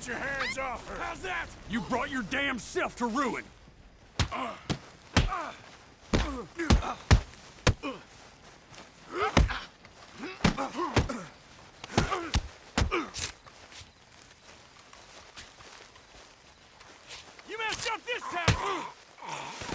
your hands off her! How's that? You brought your damn self to ruin! You messed up this time!